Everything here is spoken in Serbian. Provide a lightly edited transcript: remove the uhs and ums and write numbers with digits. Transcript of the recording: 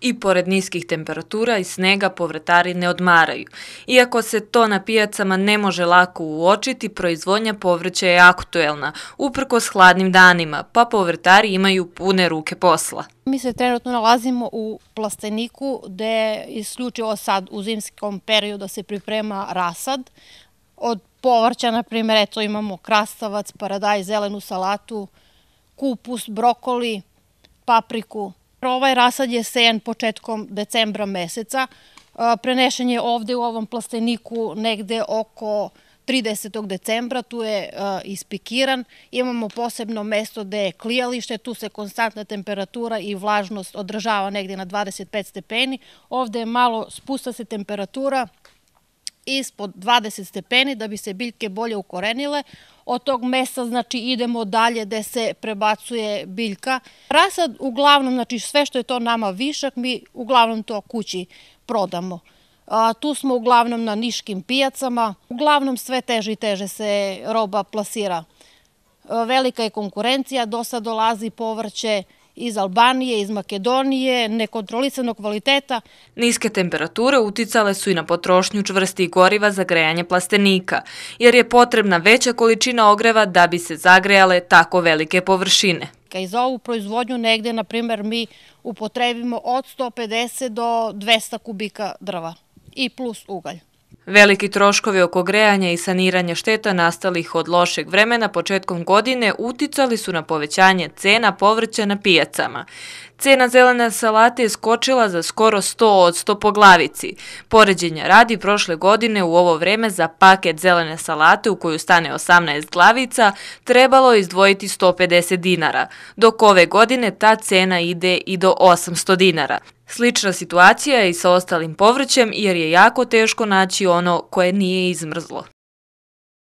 I pored niskih temperatura i snega povrtari ne odmaraju. Iako se to na pijacama ne može lako uočiti, proizvodnja povrća je aktuelna, uprkos hladnim danima, pa povrtari imaju pune ruke posla. Mi se trenutno nalazimo u plasteniku gde isključivo sad u zimskom periodu se priprema rasad. Od povrća, na primjer, eto imamo krastavac, paradajz, zelenu salatu, kupus, brokoli, papriku. Ovaj rasad je sejan početkom decembra meseca. Prenešen je ovde u ovom plasteniku negde oko 30. decembra, tu je ispikiran. Imamo posebno mesto gde je klijalište, tu se konstantna temperatura i vlažnost održava negde na 25 stepeni. Ovde je malo spusta se temperatura ispod 20 stepeni da bi se biljke bolje ukorenile. Od tog mesta, znači, idemo dalje gde se prebacuje biljka. Rasad, uglavnom, znači, sve što je to nama višak, mi uglavnom to kući prodamo. Tu smo uglavnom na niškim pijacama. Uglavnom sve teže i teže se roba plasira. Velika je konkurencija, dosta dolazi povrće iz Albanije, iz Makedonije, nekontrolisanog kvaliteta. Niske temperature uticale su i na potrošnju čvrstih goriva za grejanje plastenika, jer je potrebna veća količina ogreva da bi se zagrejale tako velike površine. I za ovu proizvodnju negde, na primjer, mi upotrebimo od 150 do 200 kubika drva i plus ugalj. Veliki troškovi oko grejanja i saniranja šteta nastalih od lošeg vremena početkom godine uticali su na povećanje cena povrća na pijacama. Cena zelene salate je skočila za skoro 100% po glavici. Poređenja radi, prošle godine u ovo vreme za paket zelene salate u koju stane 18 glavica trebalo je izdvojiti 150 dinara, dok ove godine ta cena ide i do 800 dinara. Slična situacija je i sa ostalim povrćem jer je jako teško naći ono koje nije izmrzlo.